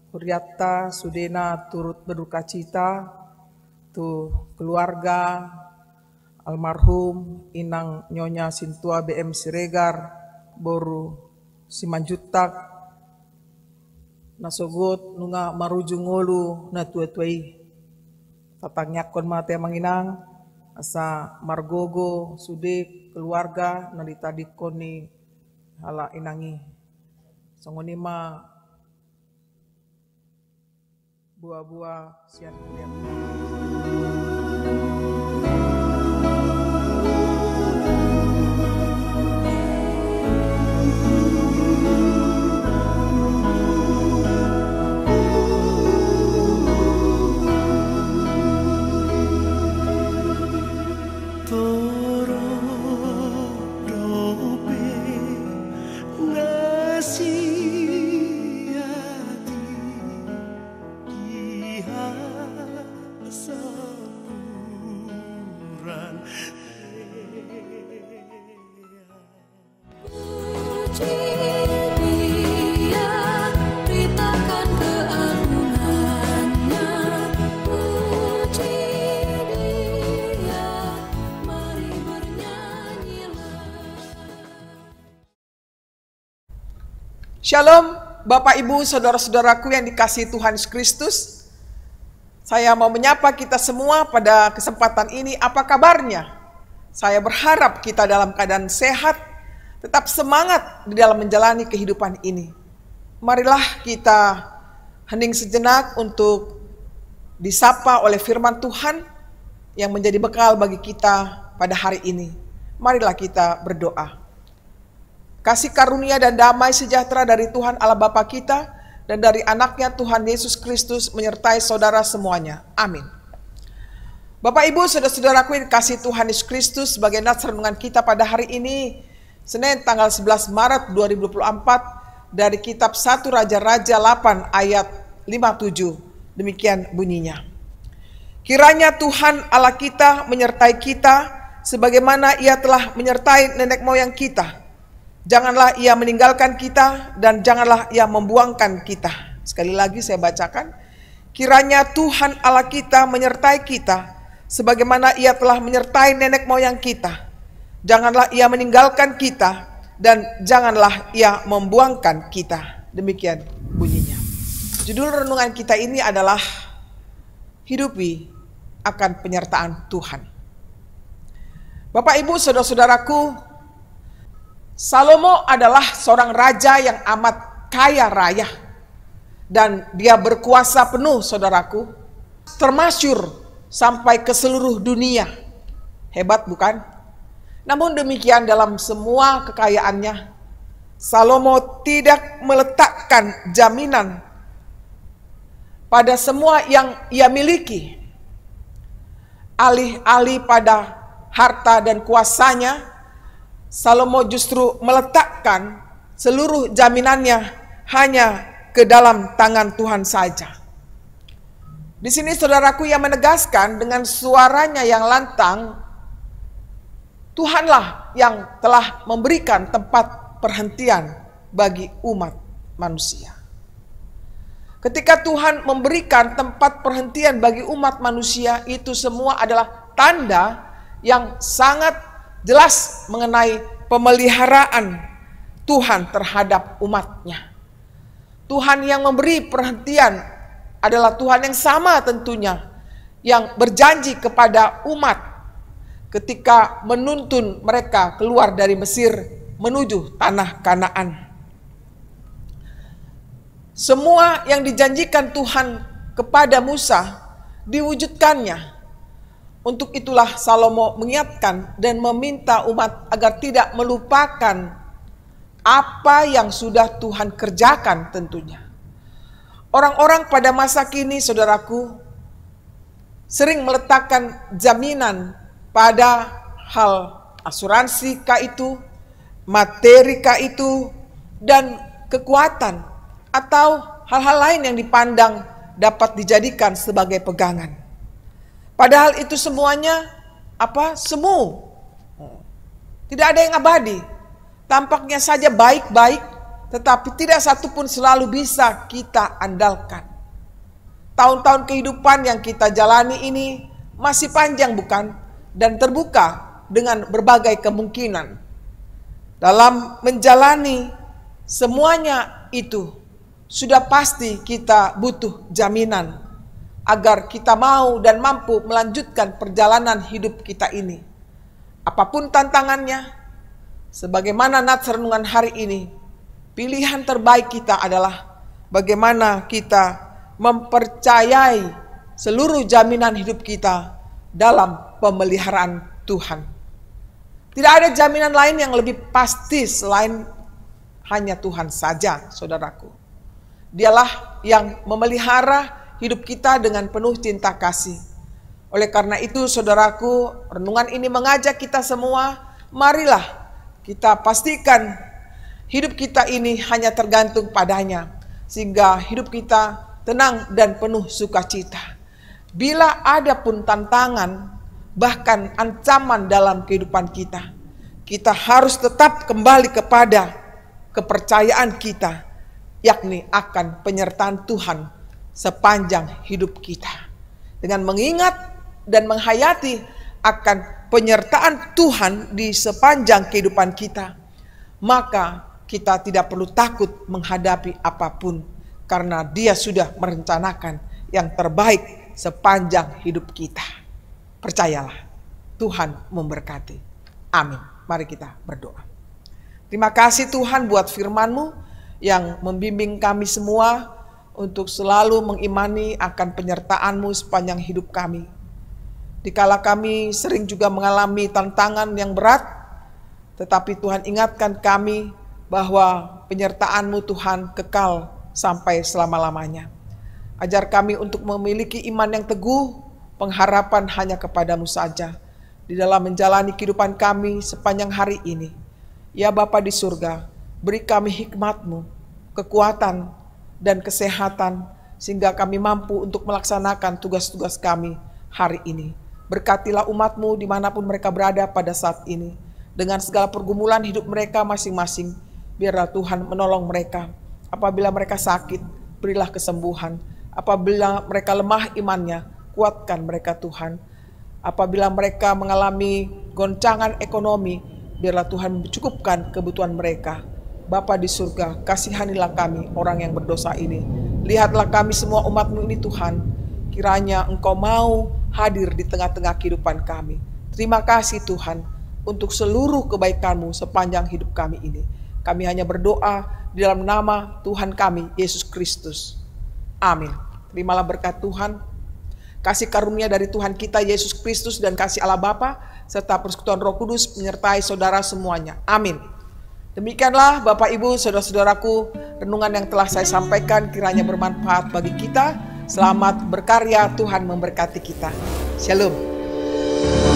Huriatta Sudena turut berduka cita tu keluarga almarhum Inang Nyonya Sintua BM Siregar boru Simanjutak nasogot nunga maruju ngolu na tua-tuai tatang nyakon mate manginang asa margogo sude keluarga narita dikoni hala inangi songonima buah-buah sian kuliah. Shalom Bapak Ibu Saudara-saudaraku yang dikasihi Tuhan Yesus Kristus. Saya mau menyapa kita semua pada kesempatan ini. Apa kabarnya? Saya berharap kita dalam keadaan sehat, tetap semangat di dalam menjalani kehidupan ini. Marilah kita hening sejenak untuk disapa oleh firman Tuhan yang menjadi bekal bagi kita pada hari ini. Marilah kita berdoa. Kasih karunia dan damai sejahtera dari Tuhan Allah Bapa kita dan dari anaknya Tuhan Yesus Kristus menyertai saudara semuanya. Amin. Bapak Ibu saudara-saudaraku yang dikasihi Tuhan Yesus Kristus, sebagai nats renungan kita pada hari ini Senin tanggal 11 Maret 2024 dari kitab 1 Raja-Raja 8 ayat 57. Demikian bunyinya. Kiranya Tuhan Allah kita menyertai kita sebagaimana Ia telah menyertai nenek moyang kita. Janganlah Ia meninggalkan kita dan janganlah Ia membuangkan kita. Sekali lagi saya bacakan. Kiranya Tuhan Allah kita menyertai kita sebagaimana Ia telah menyertai nenek moyang kita. Janganlah Ia meninggalkan kita dan janganlah Ia membuangkan kita. Demikian bunyinya. Judul renungan kita ini adalah hidupi akan penyertaan Tuhan. Bapak Ibu saudara-saudaraku, Salomo adalah seorang raja yang amat kaya raya dan dia berkuasa penuh saudaraku, termasyur sampai ke seluruh dunia. Hebat bukan? Namun demikian dalam semua kekayaannya, Salomo tidak meletakkan jaminan pada semua yang ia miliki. Alih-alih pada harta dan kuasanya, Salomo justru meletakkan seluruh jaminannya hanya ke dalam tangan Tuhan saja. Di sini saudaraku yang menegaskan dengan suaranya yang lantang, Tuhanlah yang telah memberikan tempat perhentian bagi umat manusia. Ketika Tuhan memberikan tempat perhentian bagi umat manusia, itu semua adalah tanda yang sangat jelas mengenai pemeliharaan Tuhan terhadap umatnya. Tuhan yang memberi perhentian adalah Tuhan yang sama tentunya, yang berjanji kepada umat ketika menuntun mereka keluar dari Mesir menuju tanah Kanaan. Semua yang dijanjikan Tuhan kepada Musa diwujudkannya. Untuk itulah Salomo mengingatkan dan meminta umat agar tidak melupakan apa yang sudah Tuhan kerjakan tentunya. Orang-orang pada masa kini saudaraku sering meletakkan jaminan pada hal asuransi kah itu, materi kah itu, dan kekuatan atau hal-hal lain yang dipandang dapat dijadikan sebagai pegangan. Padahal itu semuanya semu. Tidak ada yang abadi. Tampaknya saja baik-baik, tetapi tidak satu pun selalu bisa kita andalkan. Tahun-tahun kehidupan yang kita jalani ini masih panjang bukan? Dan terbuka dengan berbagai kemungkinan. Dalam menjalani semuanya itu, sudah pasti kita butuh jaminan agar kita mau dan mampu melanjutkan perjalanan hidup kita ini. Apapun tantangannya, sebagaimana nats renungan hari ini, pilihan terbaik kita adalah bagaimana kita mempercayai seluruh jaminan hidup kita dalam pemeliharaan Tuhan. Tidak ada jaminan lain yang lebih pasti selain hanya Tuhan saja, saudaraku. Dialah yang memelihara hidup kita dengan penuh cinta kasih. Oleh karena itu, saudaraku, renungan ini mengajak kita semua, marilah kita pastikan hidup kita ini hanya tergantung padanya, sehingga hidup kita tenang dan penuh sukacita. Bila ada pun tantangan, bahkan ancaman dalam kehidupan kita, kita harus tetap kembali kepada kepercayaan kita, yakni akan penyertaan Tuhan sepanjang hidup kita. Dengan mengingat dan menghayati akan penyertaan Tuhan di sepanjang kehidupan kita, maka kita tidak perlu takut menghadapi apapun, karena Dia sudah merencanakan yang terbaik sepanjang hidup kita. Percayalah, Tuhan memberkati. Amin. Mari kita berdoa. Terima kasih Tuhan buat firman-Mu yang membimbing kami semua untuk selalu mengimani akan penyertaan-Mu sepanjang hidup kami. Dikala kami sering juga mengalami tantangan yang berat, tetapi Tuhan ingatkan kami bahwa penyertaan-Mu Tuhan kekal sampai selama-lamanya. Ajar kami untuk memiliki iman yang teguh, pengharapan hanya kepada-Mu saja di dalam menjalani kehidupan kami sepanjang hari ini. Ya Bapa di surga, beri kami hikmat-Mu, kekuatan dan kesehatan, sehingga kami mampu untuk melaksanakan tugas-tugas kami hari ini. Berkatilah umat-Mu dimanapun mereka berada pada saat ini. Dengan segala pergumulan hidup mereka masing-masing, biarlah Tuhan menolong mereka. Apabila mereka sakit, berilah kesembuhan. Apabila mereka lemah imannya, kuatkan mereka Tuhan. Apabila mereka mengalami goncangan ekonomi, biarlah Tuhan mencukupkan kebutuhan mereka. Bapa di surga, kasihanilah kami orang yang berdosa ini. Lihatlah kami semua umat-Mu ini Tuhan. Kiranya Engkau mau hadir di tengah-tengah kehidupan kami. Terima kasih Tuhan untuk seluruh kebaikan-Mu sepanjang hidup kami ini. Kami hanya berdoa di dalam nama Tuhan kami, Yesus Kristus. Amin. Terimalah berkat Tuhan, kasih karunia dari Tuhan kita Yesus Kristus dan kasih Allah Bapa serta persekutuan Roh Kudus menyertai saudara semuanya. Amin. Demikianlah Bapak Ibu, saudara-saudaraku, renungan yang telah saya sampaikan kiranya bermanfaat bagi kita. Selamat berkarya, Tuhan memberkati kita. Shalom.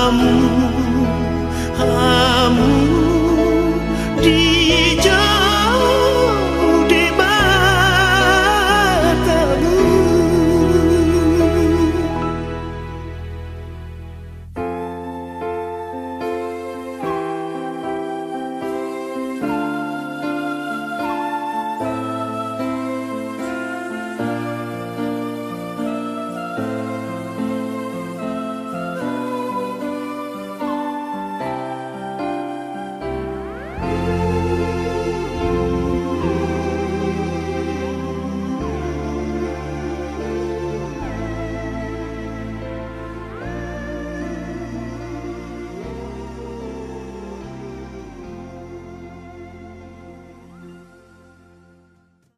padamu.